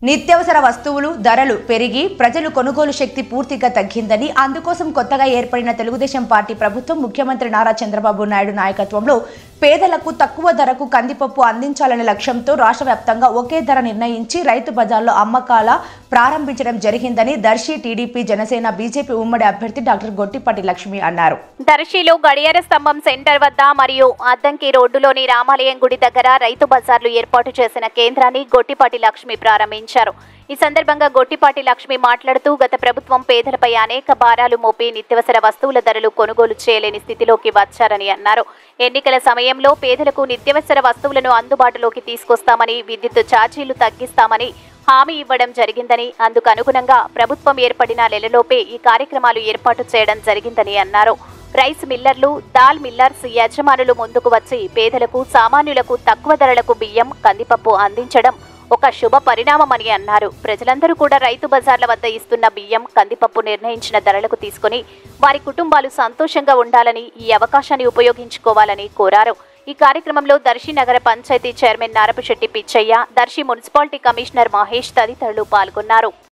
నిత్యావసర వస్తువులు ధరలు పెరిగి ప్రజలు కొనుగోలు శక్తి పూర్తిగా తగ్గిందని, అందుకోసం కొత్తగా ఏర్పడిన తెలుగుదేశం పార్టీ ప్రభుత్వం ముఖ్యమంత్రి నారా చంద్రబాబు నాయుడు నాయకత్వంలో పేదలకు తక్కువ ధరకు కందిపప్పు అందించాలనే లక్ష్యంతో రాష్ట్ర వ్యాప్తంగా ఒకే ధర నిర్ణయించి రైతు బజార్లో అమ్మకాల ప్రారంభించడం జరిగిందని దర్శి టీడీపీ జనసేన బీజేపీ ఉమ్మడి అభ్యర్థి డాక్టర్ గొట్టిపాటి లక్ష్మి అన్నారు. దర్శిలో గడియార స్తంభం సెంటర్ వద్ద మరియు అద్దంకి రోడ్డులోని రామాలయం గుడి దగ్గర రైతు బజార్లు ఏర్పాటు చేసిన కేంద్రాన్ని గొట్టిపాటి లక్ష్మి ప్రారంభించారు. ఈ సందర్భంగా గొట్టిపాటి లక్ష్మి మాట్లాడుతూ గత ప్రభుత్వం పేదలపై అనేక భారాలు మోపి నిత్యావసర వస్తువుల ధరలు కొనుగోలు చేయలేని స్థితిలోకి వచ్చారని అన్నారు. ఎన్నికల సమయంలో పేదలకు నిత్యావసర వస్తువులను అందుబాటులోకి తీసుకొస్తామని, విద్యుత్ ఛార్జీలు తగ్గిస్తామని హామీ ఇవ్వడం జరిగిందని, అందుకు అనుగుణంగా ప్రభుత్వం ఏర్పడిన నెలలోపే ఈ కార్యక్రమాలు ఏర్పాటు చేయడం జరిగిందని అన్నారు. రైస్ మిల్లర్లు, దాల్ మిల్లర్స్ యజమానులు ముందుకు వచ్చి పేదలకు, సామాన్యులకు తక్కువ ధరలకు బియ్యం, కందిపప్పు అందించడం ఒక శుభ పరిణామమని అన్నారు. ప్రజలందరూ కూడా రైతు బజార్ల వద్ద ఇస్తున్న బియ్యం, కందిపప్పు నిర్ణయించిన ధరలకు తీసుకుని వారి కుటుంబాలు సంతోషంగా ఉండాలని, ఈ అవకాశాన్ని ఉపయోగించుకోవాలని కోరారు. ఈ కార్యక్రమంలో దర్శి నగర పంచాయతీ chairman Narapasetti Pichaiah, Darsi municipality commissioner Mahesh తదితరులు పాల్గొన్నారు.